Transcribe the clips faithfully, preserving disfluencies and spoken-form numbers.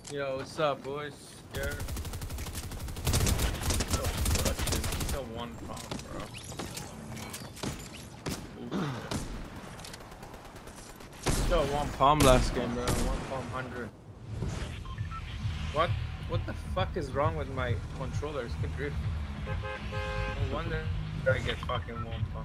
Yo, what's up, boys? Scared? So fucking, so one pound, bro. Yo, one palm last game, bro. One palm hundred. What? What the fuck is wrong with my controllers? Good grief. No wonder I get fucking one palm.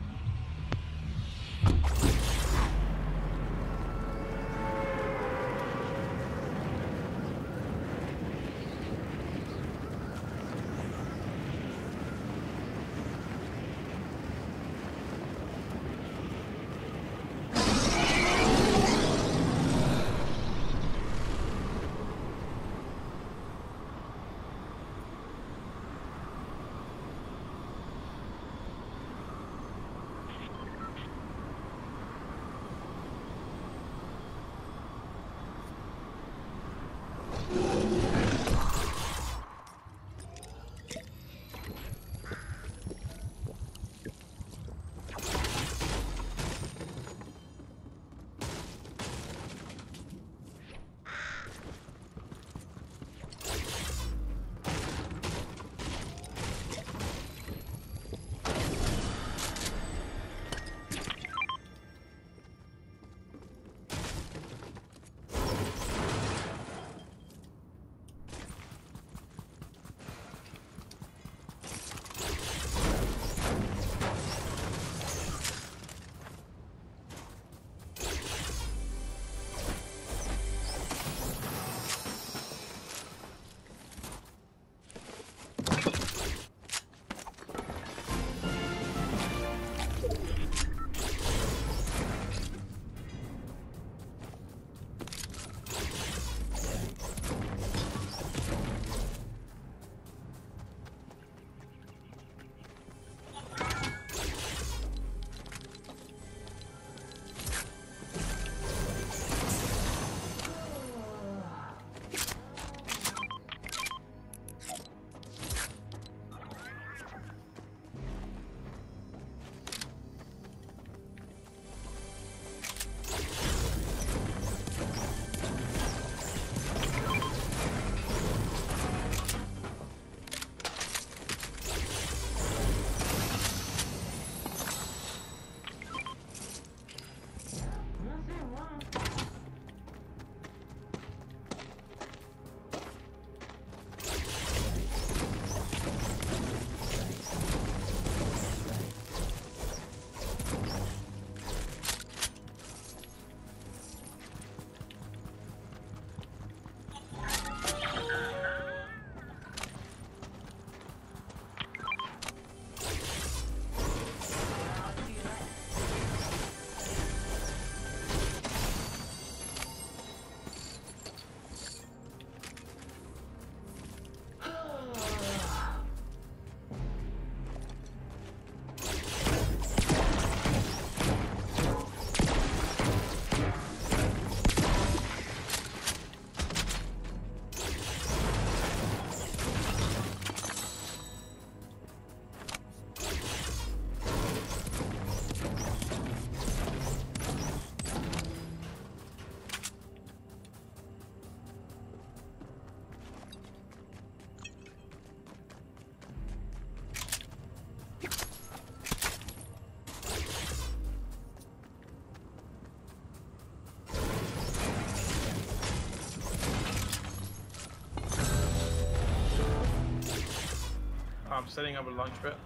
I'm setting up a launch pad.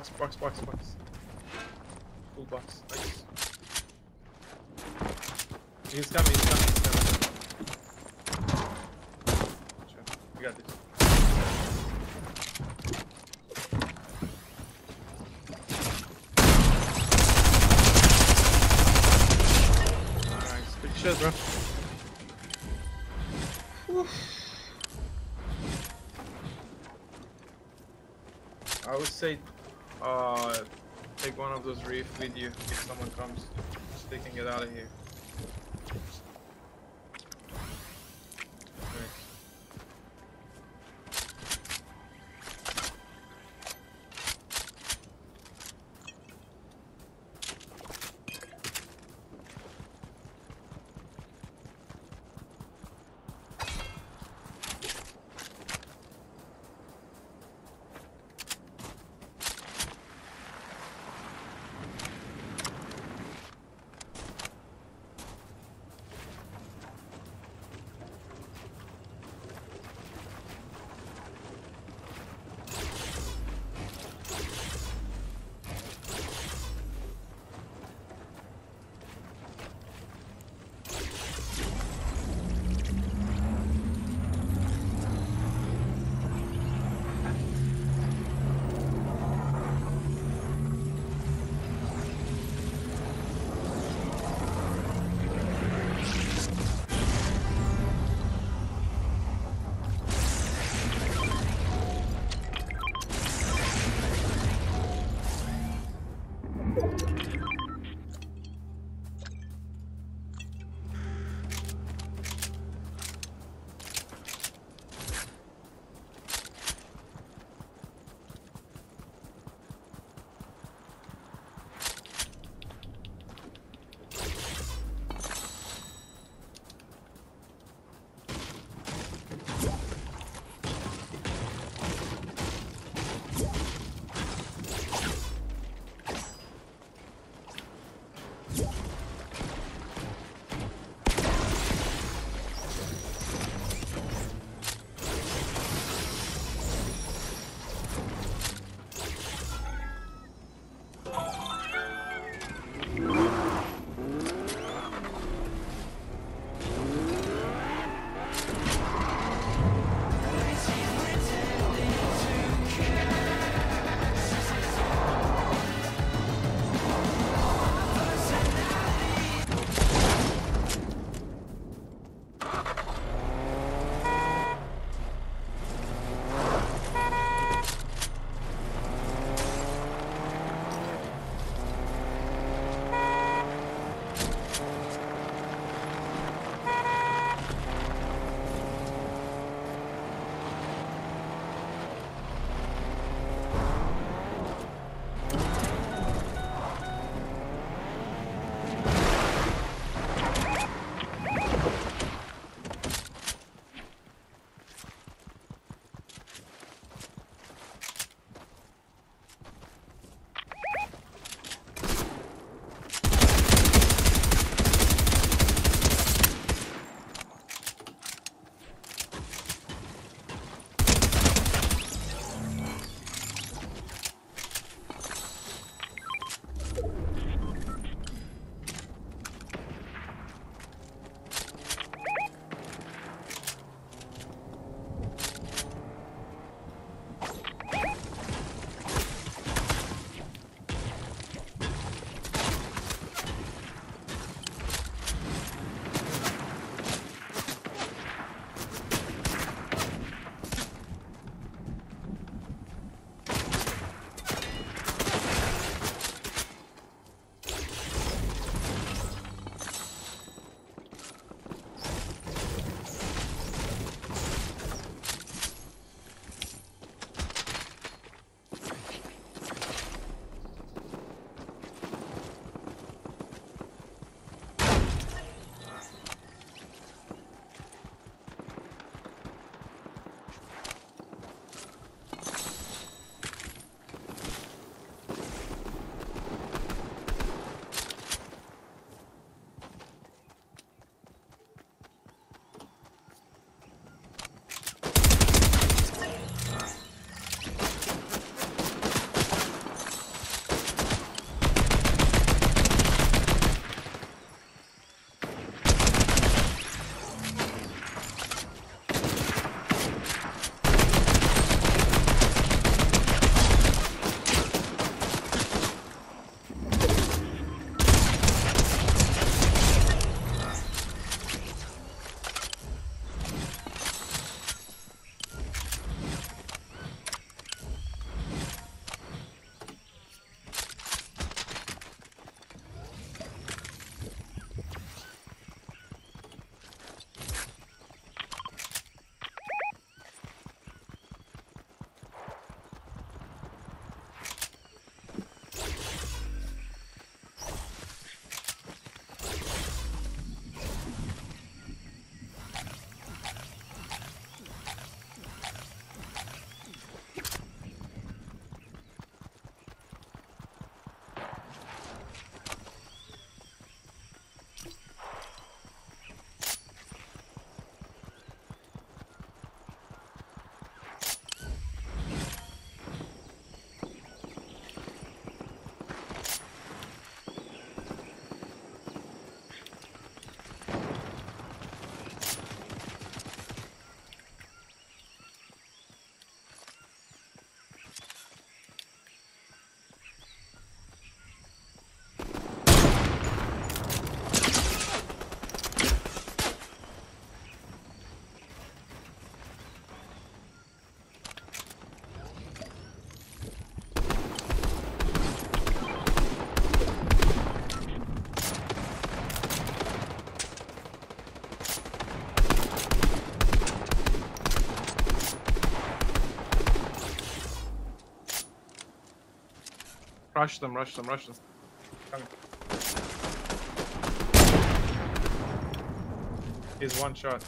box, box, box, box. Full box. Nice. He's coming, he's coming, he's coming. Sure. We got this. Nice. Good shot, bro. Whew. I would say, uh, take one of those reef with you if someone comes, so they can get out of here. Rush them, rush them, rush them. Coming. He's one shot.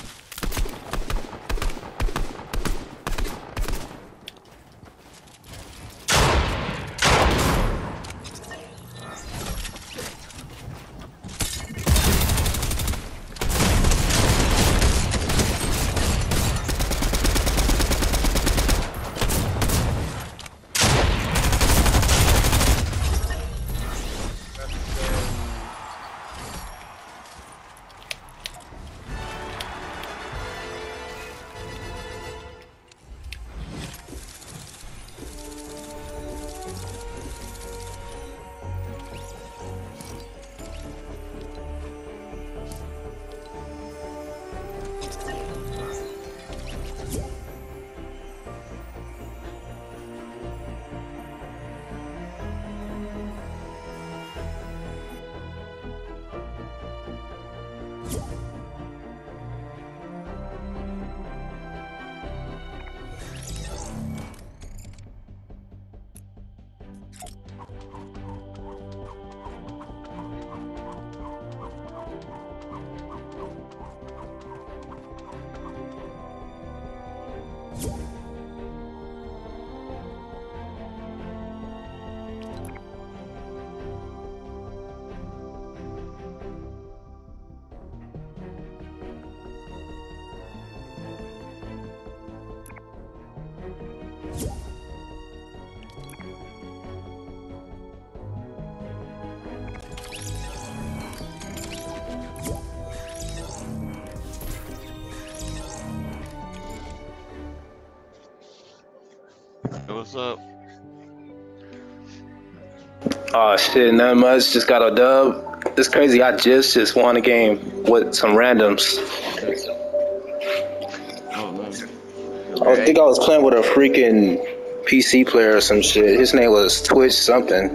What's up? Oh shit, nothing much. Just got a dub. It's crazy. I just just won a game with some randoms. Oh man. I think I was playing with a freaking P C player or some shit. His name was Twitch something.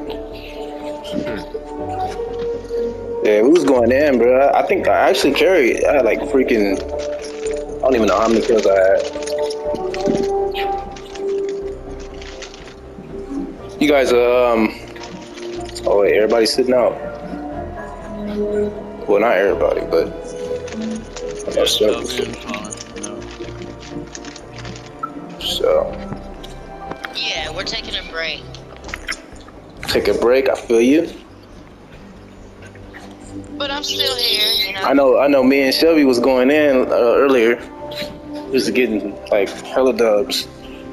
Yeah, we was going in, bro. I think I actually carried. I had like freaking. I don't even know how many kills I had. You guys, um. Oh wait, everybody's sitting out. Well, not everybody, but. Yeah, so. so. Yeah, we're taking a break. Take a break. I feel you. But I'm still here, you know. I know. I know. Me and Shelby was going in uh, earlier. Just getting like hella dubs.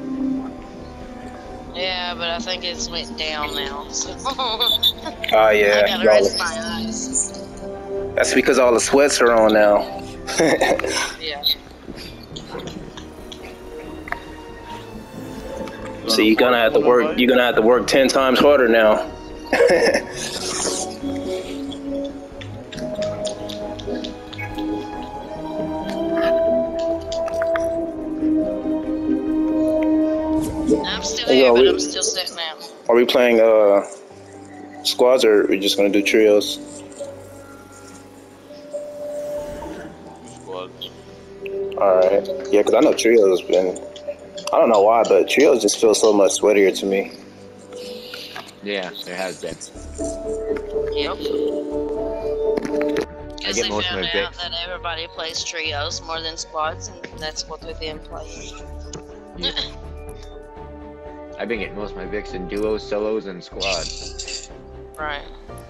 Yeah, but I think it's went down now. So. Ah, uh, yeah. I gotta rest my eyes. That's because all the sweats are on now. Yeah. So you're gonna have to work. You're gonna have to work ten times harder now. I'm still here, but I'm still sitting out. Are we playing uh squads or are we just gonna do trios? Squads. All right. Yeah, because I know trios been. I don't know why, but trios just feel so much sweatier to me. Yeah, there has been. Yep. I Because get they most of found my out picks. that everybody plays trios more than squads, and that's what they've been playing. Yeah. I've been getting most of my picks in duos, solos, and squads. Right.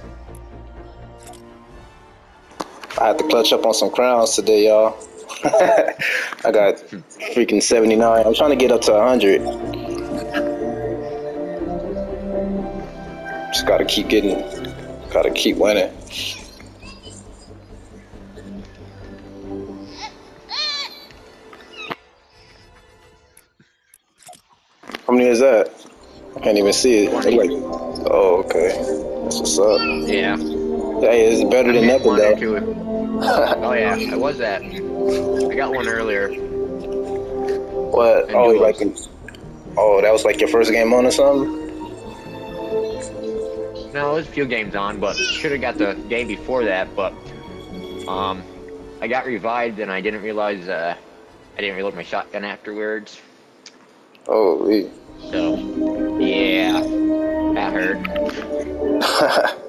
I had to clutch up on some crowns today, y'all. I got freaking seventy-nine. I'm trying to get up to one hundred. Just gotta keep getting, gotta keep winning. How many is that? I can't even see it. I'm like, oh, okay. That's what's up. Yeah. Hey, it's better than nothing, though. Oh yeah, I was at. I got one earlier. What? Oh, you like? Oh, that was like your first game on or something? No, it was a few games on, but should have got the game before that. But um, I got revived and I didn't realize uh, I didn't reload my shotgun afterwards. Oh, wait. So yeah, That hurt.